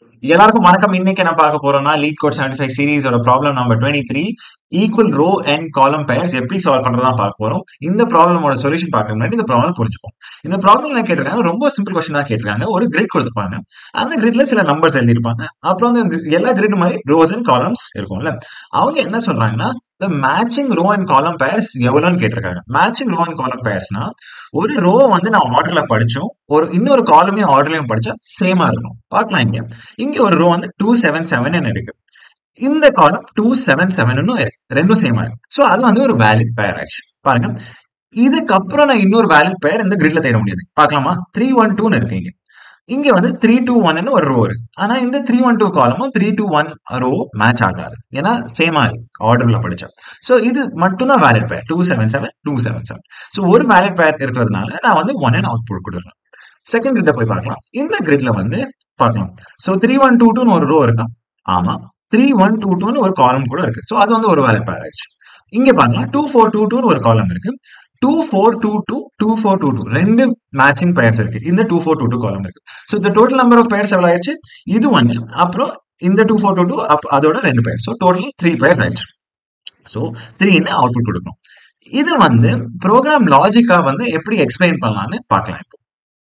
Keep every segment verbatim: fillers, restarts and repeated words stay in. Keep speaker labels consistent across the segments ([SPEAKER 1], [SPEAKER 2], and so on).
[SPEAKER 1] எல்லாருக்கும் வணக்கம். இன்னைக்கு என்ன பார்க்க போறோம்னா லீட் கோட் செவன்டி ஃபைவ் சீரிஸோட problem number twenty three equal row and column pairs எப்படி சால்வ் பண்றதா பார்க்க போறோம். இந்த ப்ராப்ளமோட சொல்யூஷன் பார்க்க முன்னாடி இந்த ப்ராப்ளம் புரிஞ்சுப்போம். இந்த ப்ராப்ளம் என்ன கேட்டிருக்காங்க, ரொம்ப சிம்பிள் கொஸ்டின் தான் கேட்டிருக்காங்க. ஒரு கிரிட் கொடுத்துருப்பாங்க, அந்த கிரிட்ல சில நம்பர்ஸ் எழுதிருப்பாங்க. அப்புறம் அந்த எல்லா கிரிட் மாதிரி ரோஸ் அண்ட் காலம்ஸ் இருக்கும்ல. அவங்க என்ன சொல்றாங்கன்னா the matching row and column pairs எவ்வளோன்னு கேட்டிருக்காங்க. மேட்சிங் ரோ அண்ட் காலம் பேர்ஸ்னா ஒரு ரோ வந்து நான் ஆர்டர்ல படிச்சோம், ஒரு இன்னொரு காலமையும் ஆர்டர்லயும் படிச்சா சேமா இருக்கும். பார்க்கலாம். இங்க இங்க ஒரு ரோ வந்து டூ செவன் செவன் இருக்கு, இந்த காலம் டூ செவன் செவன் இருக்கு, ரெண்டும் சேமா இருக்கு. ஸோ அது வந்து ஒரு வேலிட் பேர் ஆக்சுவலி. பாருங்க, இதுக்கப்புறம் நான் இன்னொரு வேலிட் பேர் இந்த கிரிட்ல தேட முடியாது. பார்க்கலாமா? த்ரீ ஒன் டூன்னு இருக்கு. இங்க இங்க வந்து த்ரீ டூ ஒன் ஒரு ரோ இருக்கு. ஆனா இந்த த்ரீ ஒன் டூ காலமும் three two one row match ஆகாது, ஏன்னா சேமா ஆர்டர்ல படிச்சா. ஸோ இது மட்டும் தான் valid pair, two seven seven two seven seven. So ஒரு வேலிட் பேர் இருக்கிறதுனால நான் வந்து ஒன் அண்ட் அவுட் புட் கொடுத்துருக்கேன். செகண்ட் கிரிட்ட போய் பார்க்கலாம். இந்த கிரிட்ல வந்து பார்க்கலாம். ஸோ த்ரீ ஒன் டூ டூன்னு ஒரு ரோ இருக்கா? ஆமா. த்ரீ ஒன் டூ டூன்னு ஒரு காலம் கூட இருக்கு. ஸோ அது வந்து ஒரு வேலிட் பேர் ஆயிடுச்சு. இங்க பார்க்கலாம், டூ ஃபோர் டூ டூன்னு ஒரு காலம் இருக்கு, two four two two two four two two ரெண்டு மேட்சிங் பேர்ஸ் இருக்கு. இந்த டூ ஃபோர் டூ டூ காலம் இருக்கு. ஸோ இந்த டோட்டல் நம்பர் ஆஃப் பேர்ஸ் எவ்வளவு ஆயிடுச்சு? இது ஒன்னு, அப்புறம் இந்த டூ ஃபோர் டூ டூ அதோட ரெண்டு pair. So totally three pairs ஆயிடுச்சு. ஸோ த்ரீன்னு அவுட்புட் கொடுக்கணும். இது வந்து ப்ரோக்ராம் லாஜிக்கா வந்து எப்படி எக்ஸ்பிளைன் பண்ணலாம்னு பார்க்கலாம். இப்போ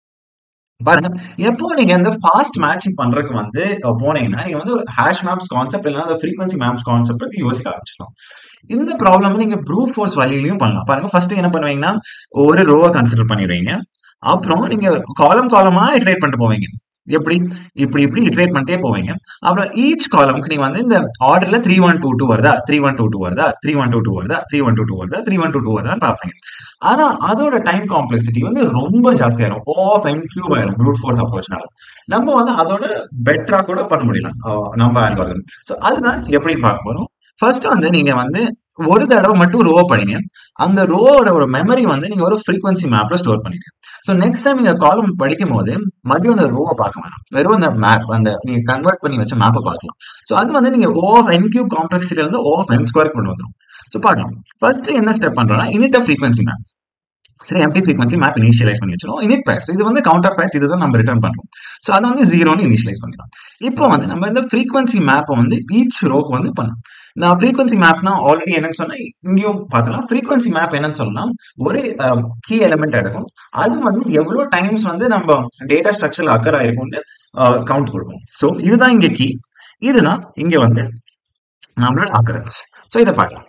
[SPEAKER 1] பாருங்க, எப்போ நீங்க இந்த ஃபாஸ்ட் மேட்சிங் பண்றதுக்கு வந்து போனீங்கன்னா நீங்க வந்து ஒரு ஹேஷ் மேப்ஸ் கான்செப்ட் இல்லைன்னா ஃப்ரீக்வன்சி மேப்ஸ் கான்செப்ட் பத்தி யோசிக்க ஆரம்பிச்சிடலாம். இந்த ப்ராப்ளம் நீங்க ப்ரூட் ஃபோர்ஸ் வழியிலையும் பண்ணலாம். பாருங்க, ஃபர்ஸ்ட் என்ன பண்ணுவீங்கன்னா ஒரு ரோவை கன்சிடர் பண்ணிடுவீங்க, அப்புறம் நீங்க காலம் காலமா இட்ரேட் பண்ணிட்டு போவீங்க. எப்படி இப்படி இப்படி இட்ரேட் பண்ணிட்டே போவீங்க. அப்புறம் ஈச் காலமுக்கு நீங்க வந்து இந்த ஆர்டர்ல த்ரீ ஒன் டூ டூ வருதா, த்ரீ ஒன் டூ டூ வருதா, த்ரீ ஒன் டூ டூ வருதா, த்ரீ ஒன் டூ டூ வருதா, த்ரீ ஒன் டூ டூ வருதான்னு பார்ப்பீங்க. ஆனா அதோட டைம் காம்ப்ளெக்சிட்டி வந்து ரொம்ப ஜாஸ்தியாயிரும், ஆஃப் என் கியூப் ஆயிரும் ப்ரூட் ஃபோர்ஸ் அப்ரோச்னால. நம்ம வந்து அதோட பெட்டரா கூட பண்ண முடியலாம் நம்ம அல்காரிதம். ஸோ அதுதான் எப்படின்னு பார்க்க போறோம். ஃபர்ஸ்ட் வந்து நீங்க வந்து ஒரு தடவை மட்டும் ரோ படிங்க, அந்த ரோவோட ஒரு மெமரி வந்து நீங்க ஒரு ஃப்ரீக்வன்சி மேப்ல ஸ்டோர் பண்ணிடுங்க. ஸோ நெக்ஸ்ட் டைம் நீங்க காலம் படிக்கும் போது மறுபடியும் அந்த ரோவை பார்க்க வேணாம், வெறும் அந்த மேப், அந்த நீங்க கன்வெர்ட் பண்ணி வச்ச மேப்பை பார்க்கலாம். ஸோ அது வந்து நீங்க ஓ ஆஃப் என் கியூப் காம்ப்ளெக்சிட்டில இருந்து ஓ ஆஃப் என் ஸ்கொயர் கொண்டு வந்துடும். ஸோ பார்க்கலாம். ஃபர்ஸ்ட் என்ன ஸ்டெப் பண்றோம்னா இனிட் ஆஃப் ஃப்ரீக்வன்சி மேப். சரி, எம்டி ஃப்ரீக்வன்சி மேப் இனிஷியலைஸ் பண்ணி வச்சிடும். இனிட் பேர்ஸ் இது வந்து கவுண்டர் பேர்ஸ், இதுதான் நம்ம ரிட்டர்ன் பண்றோம். ஸோ அதை வந்து ஜீரோன்னு இனிஷியலைஸ் பண்ணிடும். இப்போ வந்து நம்ம இந்த ஃப்ரீக்வன்சி மேப்பை வந்து ஈச் ரோக்கு வந்து பண்ணலாம். நான் ஃப்ரீக்வன்சி மேப்னா ஆல்ரெடி என்னன்னு சொன்னா இங்கேயும் பார்த்தலாம். ஃப்ரீக்வன்சி மேப் என்னன்னு சொன்னா ஒரு கீ எலிமெண்ட் எடுக்கும், அது வந்து எவ்வளவு டைம்ஸ் வந்து நம்ம டேட்டா ஸ்ட்ரக்சர்ல அக்கர் ஆயிருக்கும்னு கவுண்ட் கொடுக்கும். ஸோ இதுதான் இங்க கீ, இதுதான் இங்க வந்து நம்மளோட அக்கரன்ஸ். ஸோ இதை பார்க்கலாம்.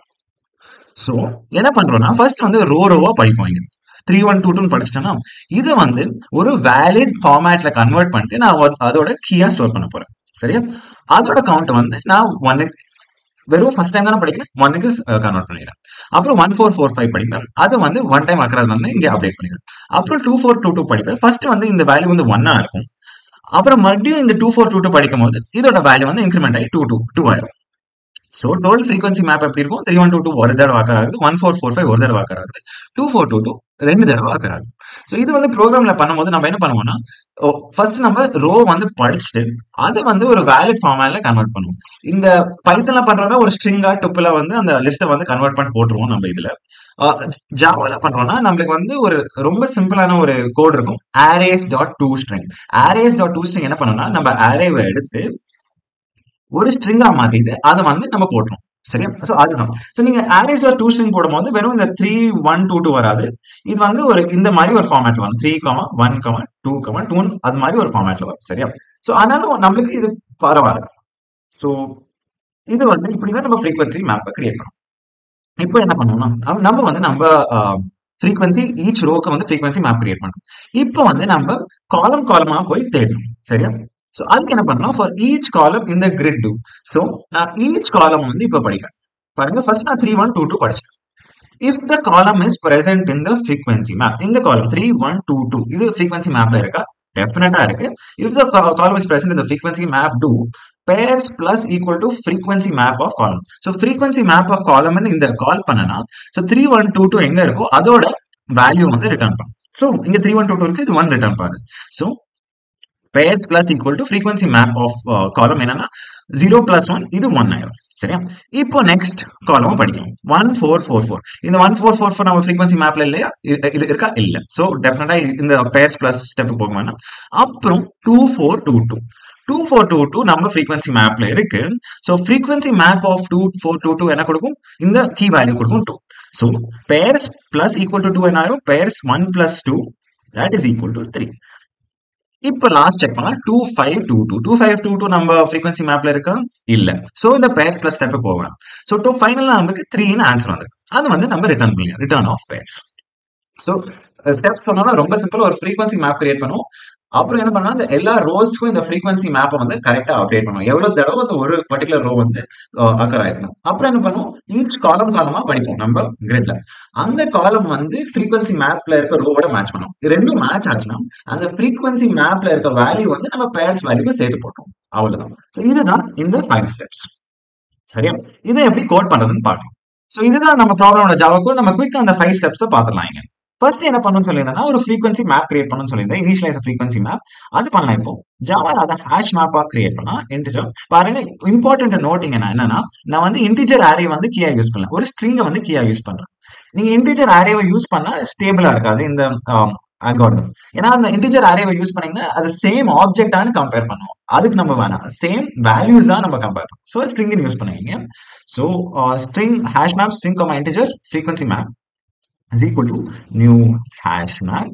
[SPEAKER 1] ஸோ என்ன பண்றோம்னா ஃபர்ஸ்ட் வந்து ரோ ரோவா படிப்போம். இங்க த்ரீ ஒன் டூ டூன்னு படிச்சிட்டேன்னா இது வந்து ஒரு வேலிட் ஃபார்மேட்ல கன்வெர்ட் பண்ணிட்டு நான் அதோட கீயா ஸ்டோர் பண்ண போறேன். சரியா? அதோட கவுண்ட் வந்து நான் ஒன்னுக்கு வெறும் ஃபர்ஸ்ட் டைம் தானே படிக்கிறேன், ஒன்னுக்கு கன்வெர்ட் பண்ணிடுறேன். அப்புறம் ஒன் ஃபோர் ஃபோர் ஃபைவ் படிப்பேன், அது வந்து ஒன் டைம் ஆக்குறதுனால இங்கே அப்டேட் பண்ணிடுறேன். அப்புறம் டூ ஃபோர் டூ டூ படிப்பேன். ஃபர்ஸ்ட் வந்து இந்த வேல்யூ வந்து ஒன்னா இருக்கும், அப்புறம் மறுபடியும் இந்த டூ ஃபோர் டூ டூ படிக்கும் போது இதோட வேல்யூ வந்து இன்க்ரிமெண்ட் ஆகி டூ டூ டூ ஆயிரும். ஸோ டோட்டல் ஃப்ரீக்வன்சி மேப் எப்படி இருக்கும்? த்ரீ ஒன் டூ டூ ஒரு தடவை ஆக்கர் ஆகுது, ஒன் ஃபோர் ஃபோர் ஃபைவ் ஒரு தடவை ஆக்கர் ஆகுது, டூ ஃபோர் டூ டூ ரெண்டு தடவை ஆக்கர் ஆகுது. ஸோ இது வந்து ப்ரோக்ராம்ல பண்ணும்போது நம்ம என்ன பண்ணுவோம்னா ஃபர்ஸ்ட் நம்ம ரோ வந்து படிச்சுட்டு அதை வந்து ஒரு வேலிட் ஃபார்மேட்ல கன்வெர்ட் பண்ணுவோம். இந்த பைத்தன்ல பண்றோம்னா ஒரு ஸ்ட்ரிங்கா டுப்பில் வந்து அந்த லிஸ்ட்டை வந்து கன்வெர்ட் பண்ணி போட்டுருவோம். நம்ம இதுல ஜாவால பண்றோம்னா நம்மளுக்கு வந்து ஒரு ரொம்ப சிம்பிளான ஒரு கோட் இருக்கும், arrays dot to string. Arrays dot to string என்ன பண்ணோம்னா நம்ம அரேவை எடுத்து ஒரு ஸ்ட்ரிங்கா மாத்திட்டு அதை வந்து நம்ம போட்டுரும். சரியா? ஸோ அதுதான். ஸோ நீங்க அரேஸ் டூ ஸ்ட்ரிங் போடும்போது வெறும் இந்த த்ரீ ஒன் டூ டூ வராது, இது வந்து ஒரு இந்த மாதிரி ஒரு ஃபார்மேட்ல வரும், three comma one comma two comma two அது மாதிரி ஒரு ஃபார்மேட்ல வரும். சரியா? ஸோ ஆனாலும் நம்மளுக்கு இது பரவாயில்ல. ஸோ இது வந்து இப்படிதான் நம்ம ஃப்ரீக்வன்சி மேப்பை கிரியேட் பண்ணணும். இப்போ என்ன பண்ணணும்னா நம்ம வந்து நம்ம ஃப்ரீக்வன்சி ஈச் ரோக்கு வந்து ஃப்ரீக்வன்சி மேப் கிரியேட் பண்ணணும். இப்போ வந்து நம்ம காலம் காலமா போய் தேடணும். சரியா? ஸோ அதுக்கு என்ன பண்ணலாம், ஃபார் ஈச் காலம் இந்த கிரிட் டூ. ஸோ நான் ஈச் காலம் வந்து இப்போ படிக்கிறேன். பாருங்க, ஃபர்ஸ்ட் நான் த்ரீ ஒன் டூ டூ படிச்சேன். If the column is present in the frequency map, இந்த column three one two two இது ஃப்ரீக்வன்சி மேப்ல இருக்கா? டெஃபினட்டா இருக்கு. If the column is present in the frequency map two pairs plus equal to frequency map of column. So frequency map of column இந்த கால் பண்ணனா so three one two two எங்க இருக்கோ அதோட வேல்யூ வந்து ரிட்டர்ன் பண்ணும். So இங்க three one two two இருக்கு, இது ஒன் ரிட்டர்ன் பண்ணுது. So pairs plus equal to frequency map of uh, column என்னன்னா ஜீரோ plus ஒன் இது ஒன் ஆயிரும். சரியா? இப்போ நெக்ஸ்ட் காலம் படிக்கணும், ஒன் ஃபோர் ஃபோர் ஃபோர். இந்த ஒன் ஃபோர் ஃபோர் ஃபோர் நம்ம ஃப்ரீக்வன்சி மேப்ல இல்லையா, இருக்கா? இல்ல. ஸோ டெஃபினட்டா இந்த pairs plus ஸ்டெப் போக வேணாம். அப்புறம் two four two two two two four two two நம்ம frequency mapல இருக்கு. So frequency map of two four two two என்ன கொடுக்கும்? இந்த key value கொடுக்கும் two. So pairs plus equal to two என்ன ஆயிரும்? Pairs one plus two that is equal to three. இப்போ லாஸ்ட் செக் பண்ணலாம் two five two two two five two two நம்ம frequency mapல இருக்கா இல்ல. சோ இந்த pairs plus step போவேன். சோ to ஃபைனலா நமக்கு three ன்னு ஆன்சர் வந்திருக்கு. அது வந்து நம்ம ரிட்டர்ன் பண்ணலாம். Return of pairs. So steps சொன்னா ரொம்ப சிம்பிள். ஒரு frequency map கிரியேட் பண்ணுவோம். அப்புறம் என்ன பண்ணா அந்த எல்லா ரோஸ்க்கும் இந்த frequency map வந்து கரெக்டா அப்டேட் பண்ணுவோம். எவ்வளவு தடவை அந்த ஒரு பர்టిక్యులர் ரோ வந்து அக்கர் ஆயிருக்கும். அப்புறம் என்ன பண்ணுவோம்? ஈச் காலம் காலமா படிப்போம் நம்ம கிரிட்ல. அந்த காலம் வந்து frequency mapல இருக்க ரோவோட மேட்ச் பண்ணுவோம். ரெண்டும் மேட்ச் ஆச்சுன்னா அந்த frequency mapல இருக்க வேல்யூ வந்து நம்ம pairs வேல்யூவை சேர்த்து போட்டோம். அவ்வளவுதான். சோ இதுதான் இந்த ஃபைவ் ஸ்டெப்ஸ். சரியா? இதை எப்படி கோட் பண்றதுன்னு பார்க்கலாம். சோ இதுதான் நம்ம ப்ராப்ளமோட ஜாவா கோட். நம்ம குயிக்கா அந்த ஃபைவ் ஸ்டெப்ஸ் பார்த்துடலாம். இங்க ஃபர்ஸ்ட் என்ன பண்ணணும்னு சொல்லியிருந்தேன்னா ஒரு frequency map கிரியேட் பண்ணணும்னு சொல்லியிருந்தேன். இனிஷியலைஸ் frequency map அது பண்ணலாம். இப்போ ஜாவால அதை ஹேஷ் மேப்பா கிரியேட் பண்ணலாம். இன்டிஜர் பாருங்க, இம்பார்ட்டன்ட் நோட்டிங் என்ன என்னன்னா நான் வந்து இன்டிஜர் அரே வந்து கீயா யூஸ் பண்ணல, ஒரு ஸ்ட்ரிங்கை வந்து கீயா யூஸ் பண்றேன். நீங்க இன்டிஜர் அரேவை யூஸ் பண்ணா ஸ்டேபிளா இருக்காது இந்த அல்காரிதம். ஏன்னா அந்த இன்டிஜர் அரேவை யூஸ் பண்ணீங்கன்னா அது சேம் ஆப்ஜெக்டானு கம்பேர் பண்ணுவோம். அதுக்கு நம்ம வேணாம், சேம் வேல்யூஸ் தான் நம்ம கம்பேர் பண்ணுவோம். ஸோ ஸ்ட்ரிங் யூஸ் பண்ணுவீங்க. So string hash map string comma integer frequency map is equal to new hash map.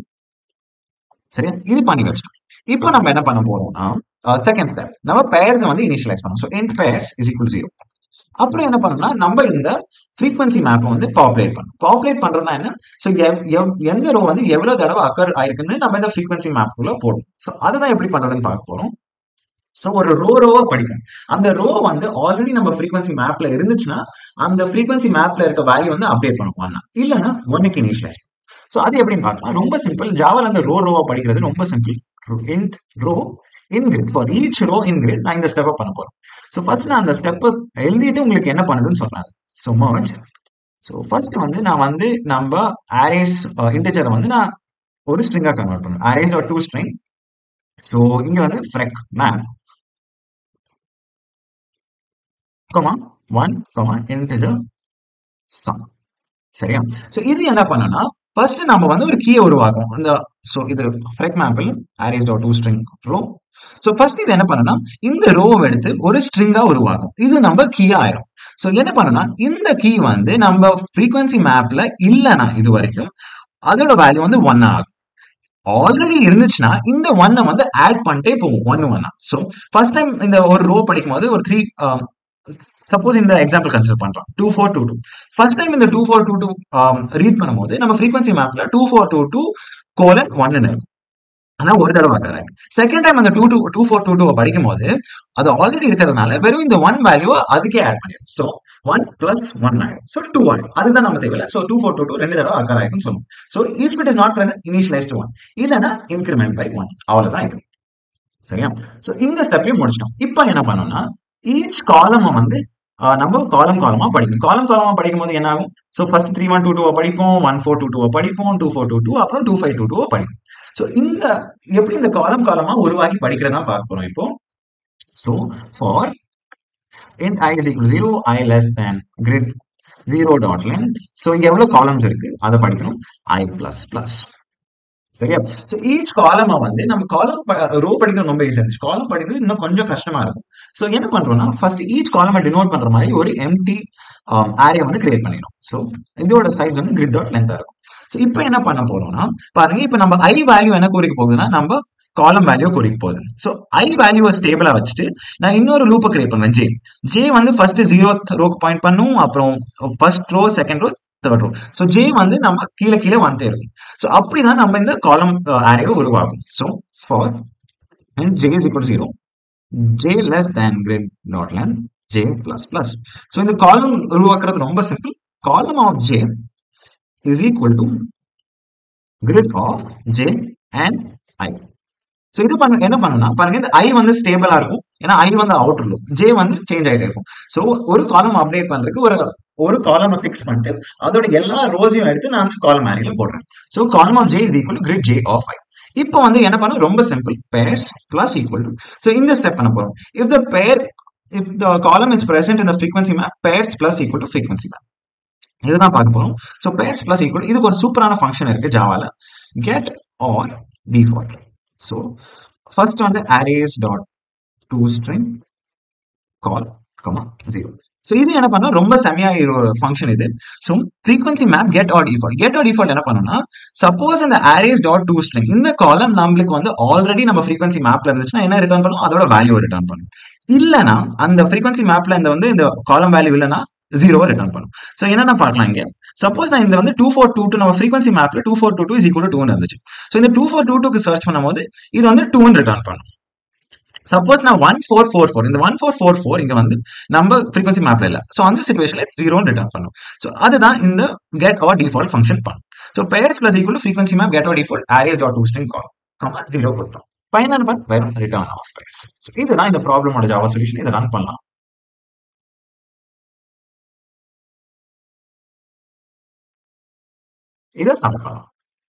[SPEAKER 1] சரியா? இது பண்ணி வச்சிட்டோம். இப்போ நம்ம என்ன பண்ண போறோம்னா செகண்ட் ஸ்டெப் நம்ம pairs வந்து இனிஷியலைஸ் பண்ணோம். So int pairs is equal to zero. அப்புறம் என்ன பண்ணணும்னா நம்ம இந்த frequency map வந்து பாப்புலேட் பண்ணணும். பாப்புலேட் பண்றதுனா என்ன? ஸோ எந்த ரோ வந்து எவ்வளவு தடவை அக்கர் ஆயிருக்குன்னு நம்ம இந்த frequency map குள்ள போடும். ஸோ அதுதான் எப்படி பண்றதுன்னு பார்க்க போறோம். ஸோ ஒரு ரோ ரோவா படிப்போம். அந்த ரோ வந்து ஆல்ரெடி நம்ம frequency mapல இருந்துச்சுன்னா அந்த frequency mapல இருக்க வேல்யூ வந்து அப்டேட் பண்ணுவோம். இல்லைன்னா ஒன்னுக்கு இனிஷியலைஸ். ஸோ அது எப்படின்னு பார்க்கலாம். ரொம்ப சிம்பிள். ஜாவால அந்த ரோ ரோவா படிக்கிறது ரொம்ப simple. int row in grid for each row in grid நான் இந்த ஸ்டெப்பை பண்ண போறேன். ஸோ ஃபர்ஸ்ட் நான் அந்த ஸ்டெப்பை எழுதிட்டு உங்களுக்கு என்ன பண்ணுதுன்னு சொல்றேன். So merge. ஸோ ஃபர்ஸ்ட் வந்து நான் வந்து நம்ம அரேஸ் இன்டிஜரை வந்து நான் ஒரு ஸ்ட்ரிங்கா கன்வெர்ட் பண்ணுவேன். Arrays dot to string. So இங்க வந்து frec map comma one comma integer sum. சரியா? சோ இது என்ன பண்ணனா ஃபர்ஸ்ட் நாம வந்து ஒரு கீயை உருவாக்குவோம். அந்த சோ இது frec mapல் arrays.toString row. சோ ஃபர்ஸ்ட் இது என்ன பண்ணனா இந்த ரோவை எடுத்து ஒரு ஸ்ட்ரிங்கா உருவாக்கும். இது நம்ம கீயா ஆயிரும். சோ என்ன பண்ணனா இந்த கீ வந்து நம்ம frequency mapல இல்லனா இது வரைக்கும் அதோட வேல்யூ வந்து one ஆகும். ஆல்ரெடி இருந்துச்சுன்னா இந்த ஒன்னை வந்து ஆட் பண்ணிட்டே போவோம் ஒன்னு ஒன்னா. சோ ஃபர்ஸ்ட் டைம் இந்த ஒரு ரோ படிக்கும் போது ஒரு த்ரீ சப்போஸ் இந்த எக்ஸாம்பிள் கன்சிடர் பண்றோம் two four two two. First time இந்த two four two two read பண்ணும்போது நம்ம frequency mapல two four two two colon one ன்னு இருக்கும். ஆனா ஒரு தடவை கரெக்ட். செகண்ட் டைம் அந்த two two two four two two படிக்கும் போது அது ஆல்ரெடி இருக்கிறதுனால வெறும் இந்த ஒன் வேல்யூ அதுக்கே ஆட் பண்ணிடும். ஸோ ஒன் பிளஸ் ஒன் ஆயிடும். ஸோ டூ ஒன் அதுதான் நம்ம தேவையில்லை. So two four two two ரெண்டு தடவை அக்கர் ஆயிருக்குன்னு சொல்லுவோம். So if it is not present initialise to one, இல்லைன்னா இன்கிரிமெண்ட் பை ஒன். அவ்வளவுதான் இது. சரியா? ஸோ இந்த ஸ்டெப்பையும் முடிச்சிட்டோம். இப்போ என்ன பண்ணோம்னா ஈச் காலம் வந்து நம்ம காலம் காலமா படிக்கணும். காலம் காலமா படிக்கும் போது என்ன ஆகும்? So first three one two two படிப்போம், ஒன் ஃபோர் டூ டூ படிப்போம், டூ ஃபோர் டூ டூ அப்புறம் டூ ஃபைவ் டூ டூ படிப்போம். ஸோ இந்த எப்படி இந்த காலம் காலமா உருவாக்கி படிக்கிறதா பார்க்க போறோம் இப்போ. So for int I is equal to zero, I less than grid zero dot length. So இங்க எவ்வளவு காலம்ஸ் இருக்கு அதை படிக்கணும். I plus plus. சரியா? சோ ஈச் காலமா வந்து நம்ம காலம் ரோ படிக்கிறது ரொம்ப ஈஸியா இருந்துச்சு. காலம் படிக்கிறது இன்னும் கொஞ்சம் கஷ்டமா இருக்கும். சோ என்ன பண்றோம்னா ஃபர்ஸ்ட் ஈச் காலமை டினோட் பண்ற மாதிரி ஒரு எம்டி அரே வந்து கிரியேட் பண்ணிடும். சோ இதோட சைஸ் வந்து grid dot length இருக்கும். சோ இப்போ என்ன பண்ண போறோம்னா பாருங்க, இப்போ நம்ம i வேல்யூ என்ன குறிக்க போகுதுன்னா நம்ம காலம் வேல்யூ குறிக்க போகுது. சோ i வேல்யூவை ஸ்டேபிளா வச்சுட்டு நான் இன்னொரு லூப்பை கிரியேட் பண்ணுவேன். ஜே ஜே வந்து ஃபர்ஸ்ட் ஜீரோத் ரோக்கு பாயிண்ட் பண்ணும், அப்புறம் first row second row third row. So j வந்து நம்ம கீழே கீழே வந்துட்டே இருக்கும். ஸோ அப்படிதான் நம்ம இந்த காலம் அரேவை உருவாகும். So for and j is equal to zero, j less than grid dot length j plus plus. So இந்த காலம் உருவாக்குறது ரொம்ப simple. Column of j is equal to grid of j and i. So இது பண்ண என்ன பண்ணணும்னா பாருங்க, இந்த i வந்து ஸ்டேபிளா இருக்கும். ஏன்னா i வந்து அவுட்டர் லூப், j வந்து சேஞ்ச் ஆகிட்டே இருக்கும். ஸோ ஒரு காலம் அப்டேட் பண்றதுக்கு ஒரு ஒரு காலம் ஃபிக்ஸ் பண்ணிட்டு அதோட எல்லா ரோஸையும் எடுத்து நான் வந்து காலம் அரேல போடுறேன். So column of j is equal to grid j of i. இப்போ வந்து என்ன பண்ண ரொம்ப simple, pairs plus equal to. So இந்த ஸ்டெப் பண்ண போறோம். if the pair if the column is present in the frequency map, pairs plus equal to frequency map. இதுதான் பார்க்க போறோம். So pairs plus equal to இதுக்கு ஒரு சூப்பரான ஃபங்க்ஷன் இருக்கு ஜாவால, get or default. So first வந்து arrays dot to string col comma zero. So இது என்ன பண்ணா ரொம்ப செமையா ஒரு ஃபங்க்ஷன் இது. So frequency map get or default get or default என்ன பண்ணணும்னா, சப்போஸ் இந்த அரேஸ் டாட் டூ ஸ்ட்ரிங் இந்த காலம் நம்மளுக்கு வந்து ஆல்ரெடி நம்ம ஃப்ரீக்வன்சி மேப்ல இருந்துச்சுன்னா என்ன ரிட்டர்ன் பண்ணும், அதோட வேல்யூ ரிட்டர்ன் பண்ணும். இல்லைன்னா அந்த ஃப்ரீக்வன்சி மேப்ல இந்த வந்து இந்த காலம் வேல்யூ இல்லைன்னா ஜீரோவை ரிட்டர்ன் பண்ணும். ஸோ என்னென்ன பார்க்கலாம் இங்க. சப்போஸ் நான் இந்த வந்து டூ ஃபோர் டூ டூ நம்ம ஃப்ரீக்வன்சி மேப்ல two four two two is equal two இருந்துச்சு. ஸோ இந்த டூ ஃபோர் டூ டூக்கு சர்ச் பண்ணும்போது இது வந்து டூன்னு ரிட்டர்ன் பண்ணும். சப்போஸ் நான் ஒன் ஃபோர் ஃபோர் ஃபோர் இந்த ஒன் ஃபோர் ஃபோர் ஃபோர் இங்க வந்து நம்ம ஃப்ரீக்வன்சி மேப்ல இல்ல. ஸோ அந்த சிச்சுவேஷன்ல ஜீரோன்னு ரிட்டர்ன் பண்ணும். ஸோ அதுதான் இந்த கெட் ஆர் டிஃபால்ட் ஃபங்க்ஷன் பண்ணும். So pairs plus equal frequency map get or default arrays dot to string col comma zero கொடுத்தோம். ஃபைனல் பார்ட் வெறும் ரிட்டர்ன் ஆஃப் பெயர்ஸ். ஸோ இதுதான் இந்த ப்ராப்ளமோட ஜாவா சொல்யூஷன். இதை ரன் பண்ணலாம். இதை சம் பண்ணலாம்.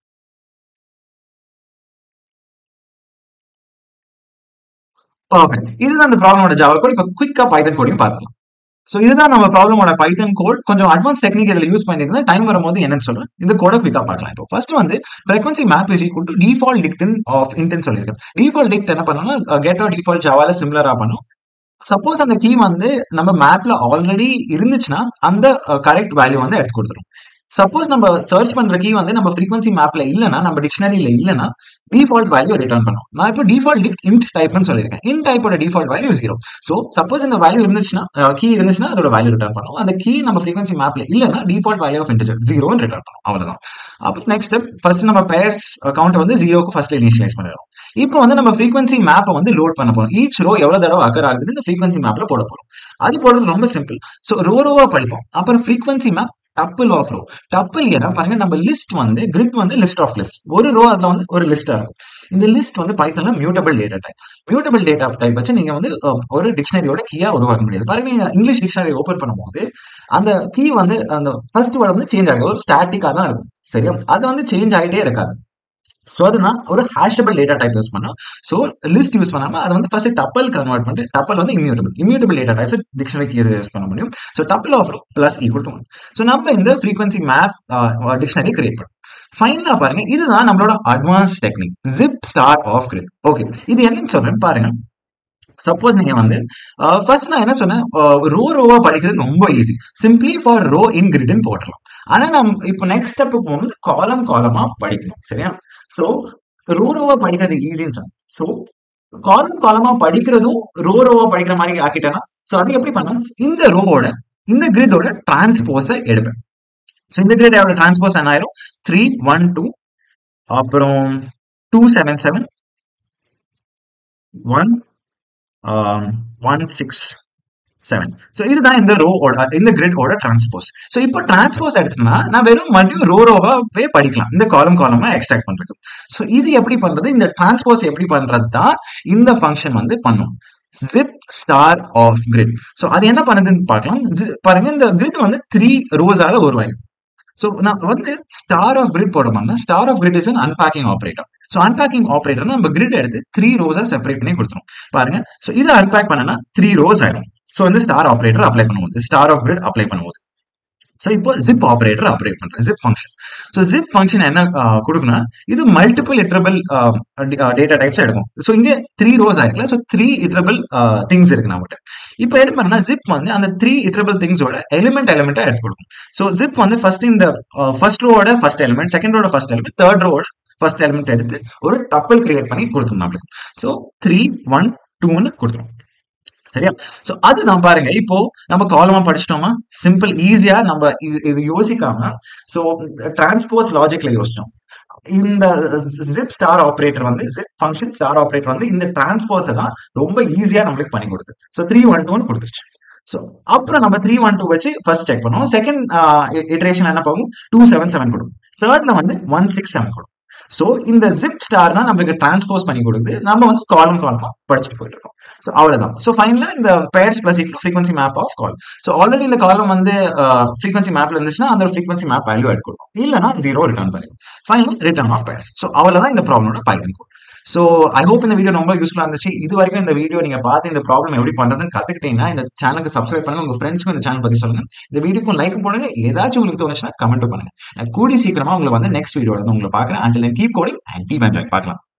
[SPEAKER 1] பர்ஃபெக்ட். இதுதான் இந்த ப்ராப்ளமோட ஜாவா கோட். இப்போ குயிக்கா பைத்தன் கோடையும் பார்க்கலாம். ஸோ இதுதான் நம்ம ப்ராப்ளமோட பைத்தன் கோட். கொஞ்சம் அட்வான்ஸ் டெக்னிக் இதில் யூஸ் பண்ணியிருந்தேன். டைம் வரும்போது என்னன்னு சொல்றேன். இந்த கோட குயிக்கா பார்க்கலாம். இப்போ ஃபர்ஸ்ட் வந்து frequency map is equal to default dict of int சொல்லியிருக்கேன். டிஃபால்ட் டிக்ட் என்ன பண்ணணும்னா கெட் ஆர் டிஃபால்ட் ஜாவால சிமிலரா பண்ணும். சப்போஸ் அந்த கீ வந்து நம்ம மேப்ல ஆல்ரெடி இருந்துச்சுன்னா அந்த கரெக்ட் வேல்யூ வந்து எடுத்து கொடுத்துரும். சப்போஸ் நம்ம சர்ச் பண்ற கீ வந்து நம்ம ஃப்ரீக்வன்சி மேப்ல இல்லைன்னா, நம்ம டிக்ஷனரியில இல்லைன்னா டிஃபால்ட் வேல்யூ ரிட்டர்ன் பண்ணும். நான் இப்போ டிஃபால்ட் டிக்ட் இன்ட் டைப்னு சொல்லியிருக்கேன். இன்ட் டைப்போட default value zero. So suppose இந்த வேல்யூ இருந்துச்சுன்னா, கீ இருந்துச்சுன்னா அதோட வேல்யூ ரிட்டர்ன் பண்ணும். அந்த கீ நம்ம ஃப்ரீக்வன்சி மேப்ல இல்லைன்னா டிஃபால்ட் வேல்யூ ஆஃப் இன்டிஜர் ஜீரோன்னு ரிட்டர்ன் பண்ணும். அவ்வளவுதான். அப்போ நெக்ஸ்ட் ஸ்டெப் ஃபர்ஸ்ட் நம்ம பேர்ஸ் கவுண்ட் வந்து ஜீரோக்கு ஃபர்ஸ்ட் இனிஷியலைஸ் பண்ணிடுறோம். இப்போ வந்து நம்ம ஃப்ரீக்வன்சி மேப்பை வந்து லோட் பண்ண போறோம். ஈச் ரோ எவ்வளவு தடவை அக்கர் ஆகுது இந்த ஃப்ரீக்வன்சி மேப்ல போட போறோம். அது போடுறது ரொம்ப சிம்பிள். ஸோ ரோ ரோவா படிப்போம். அப்புறம் frequency map tuple of row. Tuple ஏன்னா பாருங்க, நம்ம லிஸ்ட் வந்து கிரிட் வந்து லிஸ்ட் ஆஃப் லிஸ்ட். ஒரு ரோ அதுல வந்து ஒரு லிஸ்டா இருக்கும். இந்த லிஸ்ட் வந்து பைத்தன்ல mutable data type. Mutable data type வச்சு நீங்க வந்து ஒரு டிக்ஷனரியோட கீயா உருவாக்க முடியாது. பாருங்க, நீங்க இங்கிலீஷ் டிக்ஷனரி ஓபன் பண்ணும்போது அந்த கீ வந்து அந்த ஃபர்ஸ்ட் வேர்ட் வந்து சேஞ்ச் ஆகும். ஒரு ஸ்டாட்டிக்கா தான் இருக்கும். சரியா? அது வந்து சேஞ்ச் ஆகிட்டே இருக்காது. ஸோ அதுனா ஒரு ஹேஷபிள் டேட்டா டைப் யூஸ் பண்ணோம். ஸோ லிஸ்ட் யூஸ் பண்ணாம அதை வந்து ஃபர்ஸ்ட் டப்பல் கன்வெர்ட் பண்ணிட்டு, டப்பல் வந்து immutable immutable data types dictionary keys use பண்ண முடியும். So tuple of row plus equal to one. So நம்ம இந்த ஃப்ரீக்வன்சி மேப் டிக்ஷனரி கிரியேட் பண்ணும். ஃபைனலா பாருங்க, இதுதான் நம்மளோட advance technique zip star of grid. Okay, இது என்னன்னு சொல்றேன் பாருங்க. சப்போஸ் நீங்க வந்து ஃபர்ஸ்ட் நான் என்ன சொன்னேன், ரோ ரோவா படிக்கிறது ரொம்ப easy. Simply for row in கிரிட்னு போட்டுடலாம். ஆனா நம்ம இப்போ நெக்ஸ்ட் ஸ்டெப் போகும்போது காலம் காலமா படிக்கணும். சரியா? ஸோ ரோ ரோவா படிக்கிறது ஈஸின்னு சொன்னேன். ஸோ காலம் காலமா படிக்கிறதும் ரோ ரோவா படிக்கிற மாதிரி ஆக்கிட்டேன்னா, ஸோ அது எப்படி பண்ணா, இந்த ரோவோட இந்த கிரிடோட டிரான்ஸ்போஸை எடுப்பேன். ஸோ இந்த கிரிடோட டிரான்ஸ்போஸ் என்ன ஆயிரும், த்ரீ ஒன் டூ அப்புறம் two seven seven one one six seven. So இதுதான் இந்த ரோவோட இந்த கிரிடோட டிரான்ஸ்போஸ். ஸோ இப்போ டிரான்ஸ்போஸ் எடுத்துனா நான் வெறும் மறுபடியும் ரோ ரோவாவே படிக்கலாம் இந்த காலம் காலமா எக்ஸ்ட்ராக்ட் பண்றது. ஸோ இது எப்படி பண்றது, இந்த டிரான்ஸ்போஸ் எப்படி பண்றது தான் இந்த ஃபங்க்ஷன் வந்து பண்ணும். Zip star of grid. So அது என்ன பண்ணுதுன்னு பார்க்கலாம். பாருங்க, இந்த கிரிட் வந்து த்ரீ ரோஸால உருவாகும். ஸோ நான் வந்து ஸ்டார் ஆஃப் கிரிட் போடுமாங்க. Star of grid is an unpacking operator. So unpacking operator நம்ம கிரிட் எடுத்து த்ரீ ரோஸா செப்பரேட் பண்ணி கொடுத்துரும். பாருங்க, ஸோ இதை அன்பேக் பண்ணனா த்ரீ ரோஸ் ஆயிடும். ஸோ வந்து ஸ்டார் ஆப்ரேட்டர் அப்ளை பண்ணும்போது, ஸ்டார் ஆஃப் கிரிட் அப்ளை பண்ணும்போது, ஸோ இப்போ ஜிப் ஆப்ரேட்டர் ஆப்ரேட் பண்றேன், zip function. So zip function என்ன கொடுக்குன்னா, இது மல்டிபிள் இட்ரபிள் டேட்டா டைப்ஸ் எடுக்கும். ஸோ இங்கே த்ரீ ரோஸ் ஆயிருக்கல. ஸோ த்ரீ இட்ரபிள் திங்ஸ் இருக்கு நம்மகிட்ட. இப்போ என்ன பண்ணா, ஜிப் வந்து அந்த த்ரீ இட்ரபிள் திங்ஸோட எலிமெண்ட் எலிமெண்டா எடுத்து கொடுக்கும். ஸோ ஜிப் வந்து ஃபர்ஸ்ட் இந்த ஃபர்ஸ்ட் ரோட ஃபர்ஸ்ட் எலிமெண்ட், செகண்ட் ரோட ஃபர்ஸ்ட் எலிமெண்ட், தேர்ட் ரோட ஃபர்ஸ்ட் எலிமெண்ட் எடுத்து ஒரு டப்பிள் கிரியேட் பண்ணி கொடுத்துரும் நம்மளுக்கு. ஸோ த்ரீ ஒன் டூன்னு கொடுத்துரும். சரியா? சோ அதுதான் பாருங்க, இப்போ நம்ம காலமா படிச்சிட்டோமா, சிம்பிள் ஈஸியா நம்ம இது யோசிக்காம சோ டிரான்ஸ்போஸ் லாஜிக்ல யோசிச்சோம். இந்த ஜிப் ஸ்டார் ஆப்ரேட்டர் வந்து ஜிப் ஃபங்க்ஷன் ஸ்டார் ஆப்ரேட்டர் வந்து இந்த டிரான்ஸ்போஸை தான் ரொம்ப ஈஸியா நம்மளுக்கு பண்ணி கொடுத்து. ஸோ த்ரீ ஒன் டூன்னு கொடுத்துருச்சு. ஸோ அப்புறம் நம்ம த்ரீ ஒன் டூ வச்சு ஃபர்ஸ்ட் செக் பண்ணுவோம். செகண்ட் இட்ரேஷன் என்ன போகும், டூ செவன் செவன் கொடுக்கும். தேர்ட்ல வந்து ஒன் சிக்ஸ் செவன் கொடுக்கும். ஸோ இந்த ஜிப் ஸ்டார் தான் நம்மளுக்கு டிரான்ஸ்போஸ் பண்ணி கொடுக்குது. நம்ம வந்து காலம் காலமா படிச்சுட்டு போயிட்டு இருக்கோம். ஸோ அவ்வளவுதான். ஸோ ஃபைனலா இந்த pairs plus equal frequency map of col. So already இந்த காலம் வந்து ஃப்ரீக்வன்சி மேப்ல இருந்துச்சுன்னா அந்த ஃப்ரீக்வன்சி மேப் வேல்யூ எடுத்து கொடுக்கும். இல்லைன்னா ஜீரோ ரிட்டர்ன் பண்ணிடும். Final return of pairs. So அவ்வளவுதான் இந்த ப்ராப்ளமோட Python code. So I hope இந்த வீடியோ ரொம்ப யூஸ்ஃபுல்லா இருந்துச்சு. இது வரைக்கும் இந்த வீடியோ நீங்க பார்த்து இந்த ப்ராப்ளம் எப்படி பண்றதுன்னு கத்துக்கிட்டீங்கன்னா இந்த சேனலுக்கு சப்ஸ்கிரைப் பண்ணுங்க. உங்க ஃப்ரெண்ட்ஸ்க்கும் இந்த சேனல் பத்தி சொல்லுங்க. இந்த வீடியோக்கும் லைக் பண்ணுங்க. ஏதாச்சும் உங்களுக்கு தோணுச்சுன்னா கமெண்ட் பண்ணுங்க. கூடி சீக்கிரமா உங்களை வந்து நெக்ஸ்ட் வீடியோட வந்து உங்களை பார்க்குறேன். Until then keep coding and keep enjoy. பார்க்கலாம்.